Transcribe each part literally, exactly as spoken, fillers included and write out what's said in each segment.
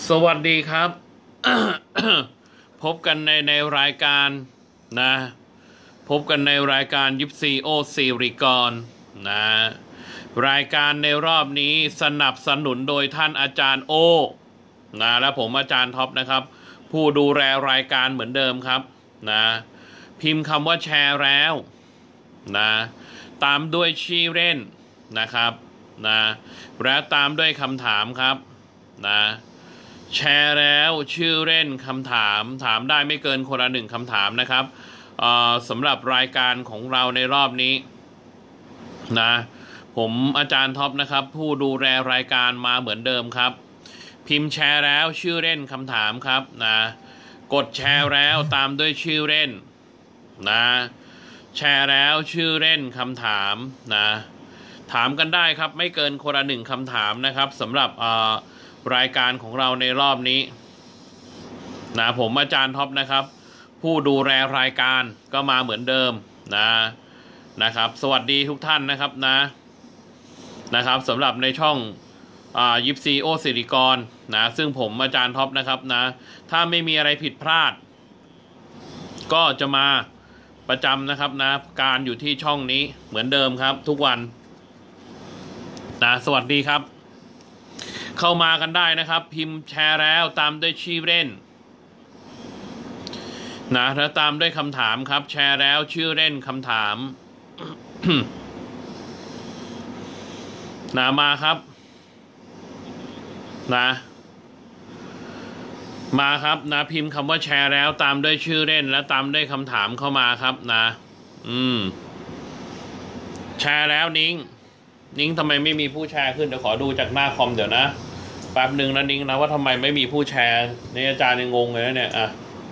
สวัสดีครับ พบกันในในรายการนะพบกันในรายการยิปซีโอซีริกรนะรายการในรอบนี้สนับสนุนโดยท่านอาจารย์โอนะและผมอาจารย์ท็อปนะครับผู้ดูแลรายการเหมือนเดิมครับนะพิมพ์คำว่าแชร์แล้วนะตามด้วยชื่อเล่นนะครับนะและตามด้วยคำถามครับนะแชร์แล้วชื่อเล่นคำถามถามได้ไม่เกินคนละหนึ่งคำถามนะครับสำหรับรายการของเราในรอบนี้นะผมอาจารย์ท็อปนะครับผู้ดูแลรายการมาเหมือนเดิมครับพิมพ์แชร์แล้วชื่อเล่นคำถามครับนะกดแชร์แล้วตามด้วยชื่อเล่นนะแชร์แล้วชื่อเล่นคำถามนะถามกันได้ครับไม่เกินคนละหนึ่งคำถามนะครับสำหรับรายการของเราในรอบนี้นะผมอาจารย์ท็อปนะครับผู้ดูแลรายการก็มาเหมือนเดิมนะนะครับสวัสดีทุกท่านนะครับนะนะครับสำหรับในช่องยิปซีโอสิริกรนะซึ่งผมอาจารย์ท็อปนะครับนะถ้าไม่มีอะไรผิดพลาดก็จะมาประจำนะครับนะการอยู่ที่ช่องนี้เหมือนเดิมครับทุกวันนะสวัสดีครับเข้ามากันได้นะครับพิมพ์แชร์แล้วตามด้วยชื่อเล่นนะแล้วตามด้วยคำถามครับแชร์แล้วชื่อเล่นคำถาม นะมาครับนะมาครับนะพิมพ์คำว่าแชร์แล้วตามด้วยชื่อเล่นและตามด้วยคำถามเข้ามาครับนะอืมแชร์แล้วนิ้งนิ้งทำไมไม่มีผู้แชร์ขึ้นเดี๋ยวขอดูจากหน้าคอมเดี๋ยวนะแป๊บหนึ่งนะนิ้งนะว่าทำไมไม่มีผู้แชร์นี่อาจารย์ยังงงเลยนะเนี่ยอ่ะ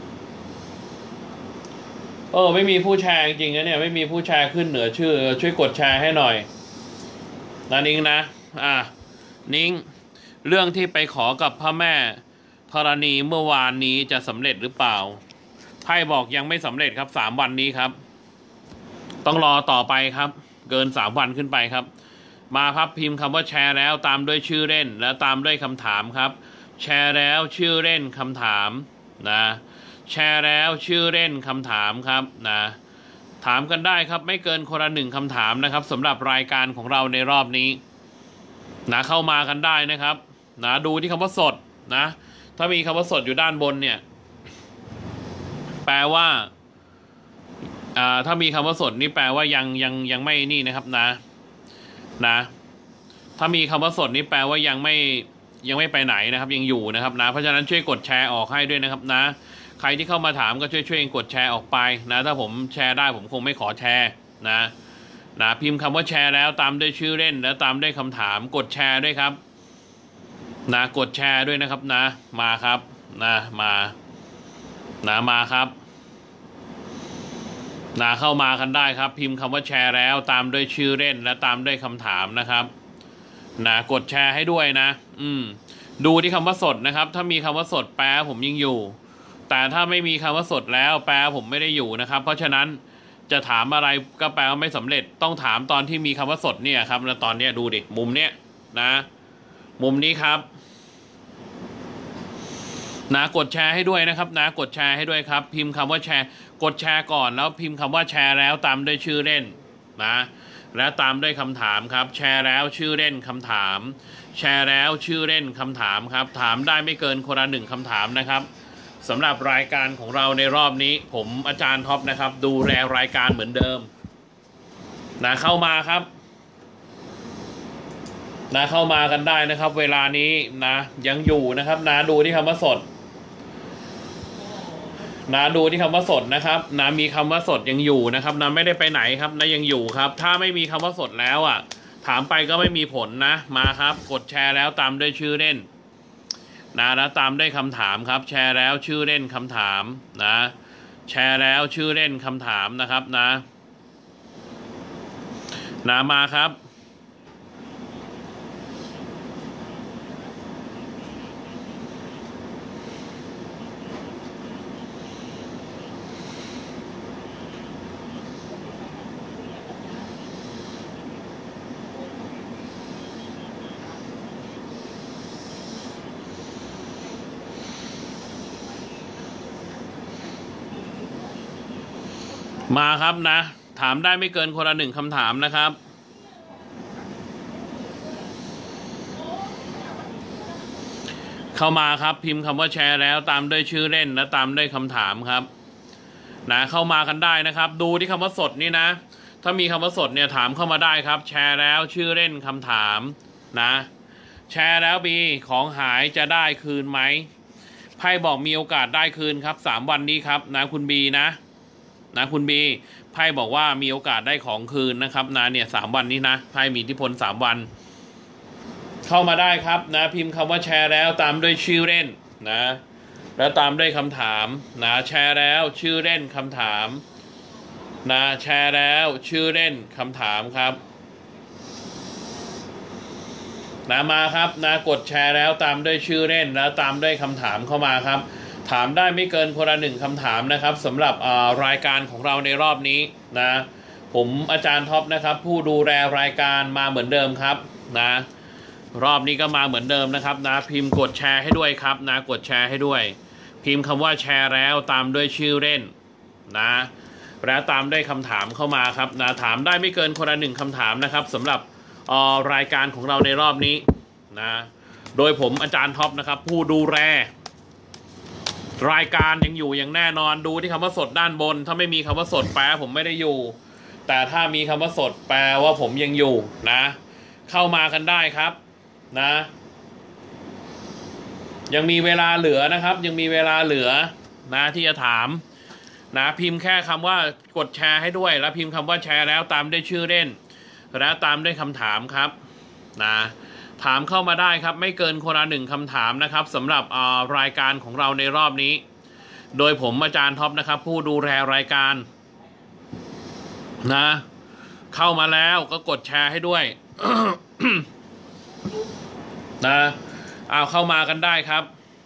เออไม่มีผู้แชร์จริงๆนะเนี่ยไม่มีผู้แชร์ขึ้นเหนือชื่อช่วยกดแชร์ให้หน่อยนะนิ้งนะอ่ะนิ้งเรื่องที่ไปขอกับพระแม่ธรณีเมื่อวานนี้จะสำเร็จหรือเปล่าไพ่บอกยังไม่สำเร็จครับสามวันนี้ครับต้องรอต่อไปครับเกินสามวันขึ้นไปครับมาครับพิมพ์คำว่าแชร์แล้วตามด้วยชื่อเล่นและตามด้วยคำถามครับแชร์แล้วชื่อเล่นคำถามนะแชร์แล้วชื่อเล่นคำถามครับนะถามกันได้ครับไม่เกินคนละหนึ่งคำถามนะครับสำหรับรายการของเราในรอบนี้นะเข้ามากันได้นะครับนะดูที่คำว่าสดนะถ้ามีคำว่าสดอยู่ด้านบนเนี่ยแปลว่าอ่าถ้ามีคำว่าสดนี่แปลว่ายังยังยังไม่นี่นะครับนะนะถ้ามีคำว่าสดนี่แปลว่ายังไม่ยังไม่ไปไหนนะครับยังอยู่นะครับนะเพราะฉะนั้นช่วยกดแชร์ออกให้ด้วยนะครับนะใครที่เข้ามาถามก็ช่วยช่วยกดแชร์ออกไปนะถ้าผมแชร์ได้ผมคงไม่ขอแชร์นะนะพิมพ์คำว่าแชร์แล้วตามด้วยชื่อเล่นแล้วตามด้วยคำถามกดแชร์ด้วยครับนะกดแชร์ด้วยนะครับนะมาครับนะมานะมาครับนะเข้ามากันได้ครับพิมพ์คำว่าแชร์แล้วตามด้วยชื่อเล่นและตามด้วยคำถามนะครับนะกดแชร์ให้ด้วยนะอืมดูที่คำว่าสดนะครับถ้ามีคำว่าสดแปลผมยังอยู่แต่ถ้าไม่มีคำว่าสดแล้วแปลผมไม่ได้อยู่นะครับเพราะฉะนั้นจะถามอะไรก็แปลว่าไม่สำเร็จต้องถามตอนที่มีคำว่าสดเนี่ยครับแล้วตอนนี้ดูดิมุมเนี้ยนะมุมนี้ครับนะกดแชร์ให้ด้วยนะครับนะกดแชร์ให้ด้วยครับพิมพ์คำว่าแชร์กดแชร์ก่อนแล้วพิมพ์คำว่าแชร์แล้วตามด้วยชื่อเล่นนะและตามด้วยคำถามครับแชร์แล้วชื่อเล่นคำถามแชร์แล้วชื่อเล่นคำถามครับถามได้ไม่เกินคนละหนึ่งคำถามนะครับสำหรับรายการของเราในรอบนี้ผมอาจารย์ท็อปนะครับดูแลรายการเหมือนเดิมนะเข้ามาครับนะเข้ามากันได้นะครับเวลานี้นะยังอยู่นะครับนะดูที่คำว่าสดนะดูที่คำว่าสดนะครับนะมีคำว่าสดยังอยู่นะครับนะไม่ได้ไปไหนครับนะยังอยู่ครับถ้าไม่มีคำว่าสดแล้วอ่ะถามไปก็ไม่มีผลนะมาครับกดแชร์แล้วตามด้วยชื่อเล่นนะแล้วตามด้วยคำถามครับแชร์แล้วชื่อเล่นคำถามนะแชร์แล้วชื่อเล่นคำถามนะครับนะนะมาครับมาครับนะถามได้ไม่เกินคนละหนึ่งคำถามนะครับเข้ามาครับพิมพ์คำว่าแชร์แล้วตามด้วยชื่อเล่นและตามด้วยคำถามครับนะเข้ามากันได้นะครับดูที่คำว่าสดนี่นะถ้ามีคำว่าสดเนี่ยถามเข้ามาได้ครับแชร์แล้วชื่อเล่นคำถามนะแชร์แล้วบีของหายจะได้คืนไหมไพ่บอกมีโอกาสได้คืนครับสามวันนี้ครับนะคุณบีนะนะคุณบีไพ่บอกว่ามีโอกาสได้ของคืนนะครับนะเนี่ยสามวันนี้นะไพ่มีอิทธิพลสามวันเข้ามาได้ครับนะพิมพ์คำว่าแชร์แล้วตามด้วยชื่อเล่นนะแล้วตามด้วยคำถามนะแชร์แล้วชื่อเล่นคำถามนะแชร์แล้วชื่อเล่นคำถามครับนะมาครับนะกดแชร์แล้วตามด้วยชื่อเล่นแล้วตามด้วยคำถามเข้ามาครับถามได้ไม่เกินคนละหนึ่งคำถามนะครับสำหรับรายการของเราในรอบนี้นะผมอาจารย์ท็อปนะครับผู้ดูแลรายการมาเหมือนเดิมครับนะรอบนี้ก็มาเหมือนเดิมนะครับนะพิมพ์กดแชร์ให้ด้วยครับนะกดแชร์ให้ด้วยพิมพ์คำว่าแชร์แล้วตามด้วยชื่อเล่นนะแล้วตามด้วยคำถามเข้ามาครับนะถามได้ไม่เกินคนละหนึ่งคำถามนะครับสำหรับรายการของเราในรอบนี้นะโดยผมอาจารย์ท็อปนะครับผู้ดูแลรายการยังอยู่อย่างแน่นอนดูที่คำว่าสดด้านบนถ้าไม่มีคำว่าสดแปลผมไม่ได้อยู่แต่ถ้ามีคำว่าสดแปลว่าผมยังอยู่นะเข้ามากันได้ครับนะยังมีเวลาเหลือนะครับยังมีเวลาเหลือนะที่จะถามนะพิมพ์แค่คำว่ากดแชร์ให้ด้วยแล้วพิมพ์คำว่าแชร์แล้วตามด้วยชื่อเล่นแล้วตามด้วยคำถามครับนะถามเข้ามาได้ครับไม่เกินคนละหนึ่งคำถามนะครับสำหรับรายการของเราในรอบนี้โดยผมอาจารย์ท็อปนะครับผู้ดูแลรายการนะเข้ามาแล้วก็กดแชร์ให้ด้วย นะเอาเข้ามากันได้ครับ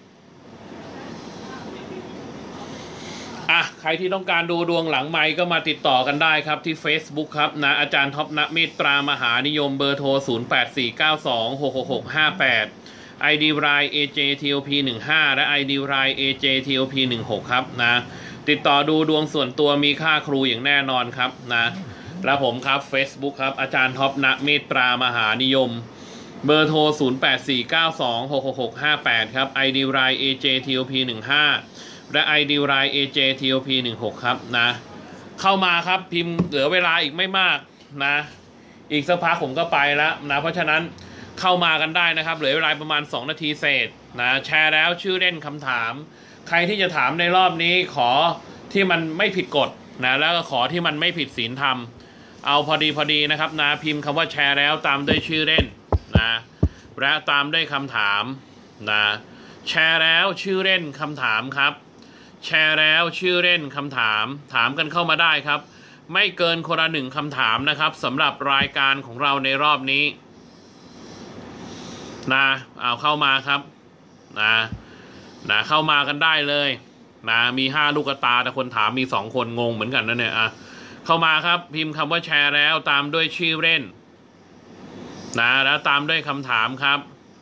อ่ะใครที่ต้องการดูดวงหลังไมค์ก็มาติดต่อกันได้ครับที่ Facebook ครับนะอาจารย์ท็อปณเมตตามหานิยมเบอร์โทรศูนย์ แปด สี่ เก้า สอง หก หก หก ห้า แปด ไอ ดี ไลน์ เอ เจ ที โอ พี หนึ่ง ห้า และ ไอ ดี ไลน์ เอ เจ ที โอ พี หนึ่ง หก ครับนะติดต่อดูดวงส่วนตัวมีค่าครูอย่างแน่นอนครับนะแล้วผมครับ Facebook ครับอาจารย์ท็อปณเมตตามหานิยมเบอร์โทรศูนย์ แปด สี่ เก้า สอง หก หก หก ห้า แปด ครับ ไอ ดี ไลน์ เอ เจ ที โอ พี หนึ่ง ห้า และ ไอ ดี ไลน์ เอ เจ ที โอ พี หนึ่ง หก ครับนะเข้ามาครับพิมพ์เหลือเวลาอีกไม่มากนะอีกสักพักผมก็ไปแล้วนะเพราะฉะนั้นเข้ามากันได้นะครับเหลือเวลาประมาณสองนาทีเศษนะแชร์แล้วชื่อเล่นคำถามใครที่จะถามในรอบนี้ขอที่มันไม่ผิดกฎนะแล้วก็ขอที่มันไม่ผิดศีลธรรมเอาพอดีพอดีนะครับนะพิมพ์คำว่าแชร์แล้วตามด้วยชื่อเล่นนะและตามด้วยคำถามนะแชร์แล้วชื่อเล่นคำถามครับแชร์แล้วชื่อเล่นคำถามถามกันเข้ามาได้ครับไม่เกินคนละหนึ่งคำถามนะครับสำหรับรายการของเราในรอบนี้นะเอาเข้ามาครับนะนะเข้ามากันได้เลยนะมีห้าลูกตาแต่คนถามมีสองคนงงเหมือนกันนะเนี่ยอ่ะเข้ามาครับพิมพ์คำว่าแชร์แล้วตามด้วยชื่อเล่นนะแล้วตามด้วยคำถามครับ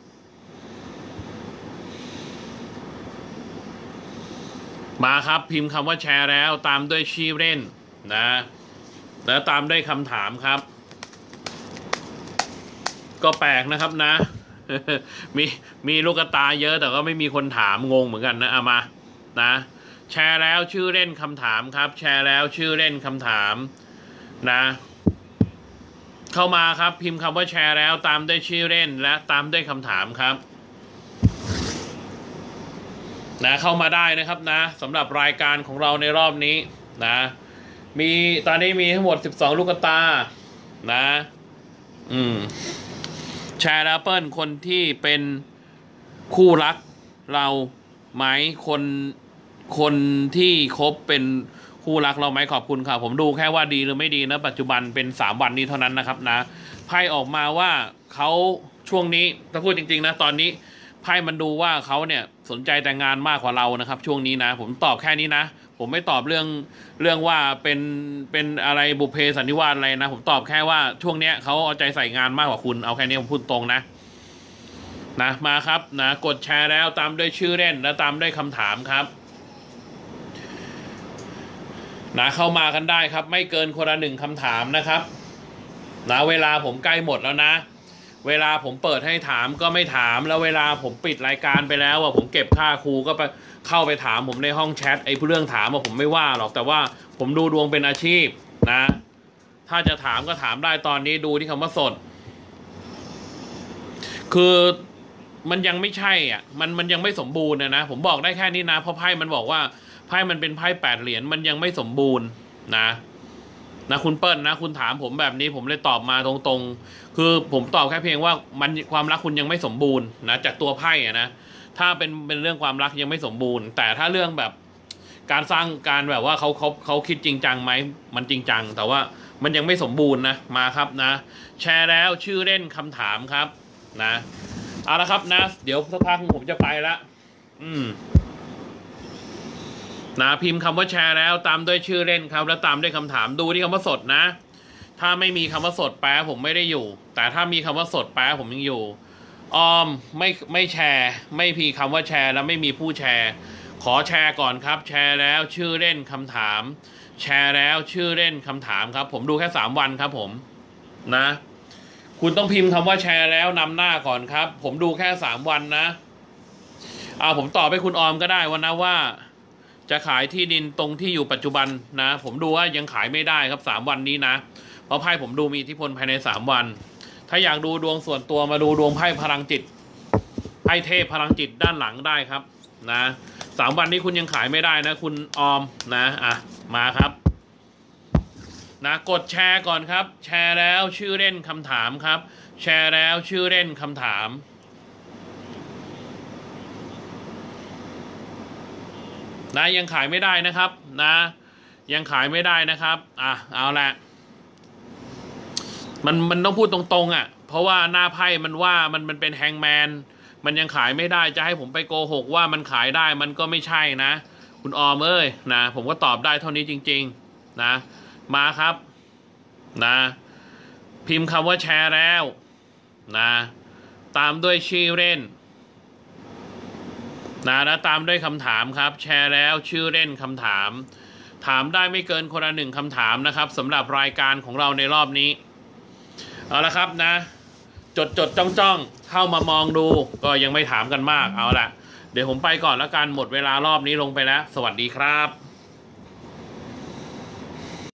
มาครับพิมพ์คำว่าแชร์แล้วตามด้วยชื่อเล่นนะแล้วตามด้วยคำถามครับก็แปลกนะครับนะ มีมีลูกตาเยอะแต่ก็ไม่มีคนถามงงเหมือนกันนะเอามานะแชร์แล้วชื่อเล่นคำถามครับแชร์แล้วชื่อเล่นคำถามนะเข้ามาครับพิมพ์คำว่าแชร์แล้วตามด้วยชื่อเล่นและตามด้วยคำถามครับนะเข้ามาได้นะครับนะสำหรับรายการของเราในรอบนี้นะมีตอนนี้มีทั้งหมดสิบสองลูกตานะอืมแชร์แล้วเปิ้ลคนที่เป็นคู่รักเราไหมคนคนที่คบเป็นคู่รักเราไหมขอบคุณค่ะผมดูแค่ว่าดีหรือไม่ดีนะปัจจุบันเป็นสามวันนี้เท่านั้นนะครับนะไพ่ออกมาว่าเขาช่วงนี้ถ้าพูดจริงๆนะตอนนี้ไพ่มันดูว่าเขาเนี่ยสนใจแต่งงานมากกว่าเรานะครับช่วงนี้นะผมตอบแค่นี้นะผมไม่ตอบเรื่องเรื่องว่าเป็นเป็นอะไรบุพเพสันนิวาสอะไรนะผมตอบแค่ว่าช่วงเนี้ยเขาเอาใจใส่งานมากกว่าคุณเอาแค่นี้ผมพูดตรงนะนะมาครับนะกดแชร์แล้วตามด้วยชื่อเล่นและตามด้วยคำถามครับนะเข้ามากันได้ครับไม่เกินคนละหนึ่งคำถามนะครับนะเวลาผมใกล้หมดแล้วนะเวลาผมเปิดให้ถามก็ไม่ถามแล้วเวลาผมปิดรายการไปแล้วอ่ะผมเก็บค่าครูก็ไปเข้าไปถามผมในห้องแชทไอ้เรื่องถามอ่ะผมไม่ว่าหรอกแต่ว่าผมดูดวงเป็นอาชีพนะถ้าจะถามก็ถามได้ตอนนี้ดูที่คำว่าสดคือมันยังไม่ใช่อ่ะมันมันยังไม่สมบูรณ์นะนะผมบอกได้แค่นี้นะเพราะไพ่มันบอกว่าไพ่มันเป็นไพ่แปดเหรียญมันยังไม่สมบูรณ์นะนะคุณเปิ้ลนะคุณถามผมแบบนี้ผมเลยตอบมาตรงๆคือผมตอบแค่เพียงว่ามันความรักคุณยังไม่สมบูรณ์นะจากตัวไพ่อะนะถ้าเป็นเป็นเรื่องความรักยังไม่สมบูรณ์แต่ถ้าเรื่องแบบการสร้างการแบบว่าเขาเขาเขาคิดจริงจังไหมมันจริงจังแต่ว่ามันยังไม่สมบูรณ์นะมาครับนะแชร์แล้วชื่อเล่นคำถามครับนะเอาละครับนะเดี๋ยวสักพักผมจะไปละอืมนะพิมพ์คำว่าแชร์แล้วตามด้วยชื่อเล่นครับแล้วตามด้วยคำถามดูที่คำว่าสดนะถ้าไม่มีคำว่าสดแปลผมไม่ได้อยู่แต่ถ้ามีคำว่าสดแปลผมยังอยู่ออมไม่ไม่แชร์ไม่พีคำว่าแชร์แล้วไม่มีผู้แชร์ขอแชร์ก่อนครับแชร์แล้วชื่อเล่นคำถามแชร์แล้วชื่อเล่นคำถามครับผมดูแค่สามวันครับผมนะคุณต้องพิมพ์คำว่าแชร์แล้วนำหน้าก่อนครับผมดูแค่สามวันนะอ่าผมตอบให้คุณออมก็ได้วันนะว่าจะขายที่ดินตรงที่อยู่ปัจจุบันนะผมดูว่ายังขายไม่ได้ครับสามวันนี้นะเพราะไพ่ผมดูมีอิทธิพลภายในสามวันถ้าอยากดูดวงส่วนตัวมาดูดวงไพ่พลังจิตไพ่เทพพลังจิตด้านหลังได้ครับนะสามวันนี้คุณยังขายไม่ได้นะคุณออมนะอ่ะมาครับนะกดแชร์ก่อนครับแชร์แล้วชื่อเล่นคำถามครับแชร์แล้วชื่อเล่นคำถามนะยังขายไม่ได้นะครับนะยังขายไม่ได้นะครับอ่ะเอาละมันมันต้องพูดตรงๆอ่ะเพราะว่าหน้าไพ่มันว่ามันมันเป็นแฮงแมนมันยังขายไม่ได้จะให้ผมไปโกหกว่ามันขายได้มันก็ไม่ใช่นะคุณออมเอ้ยนะผมก็ตอบได้เท่านี้จริงๆนะมาครับนะพิมพ์คำว่าแชร์แล้วนะตามด้วยชื่อเล่นนะแล้วตามด้วยคำถามครับแชร์แล้วชื่อเล่นคำถามถามได้ไม่เกินคนละหนึ่งคำถามนะครับสำหรับรายการของเราในรอบนี้เอาละครับนะจดจดจ้องจ้องเข้ามามองดูก็ยังไม่ถามกันมากเอาละเดี๋ยวผมไปก่อนแล้วกันหมดเวลารอบนี้ลงไปแล้วสวัสดีครับ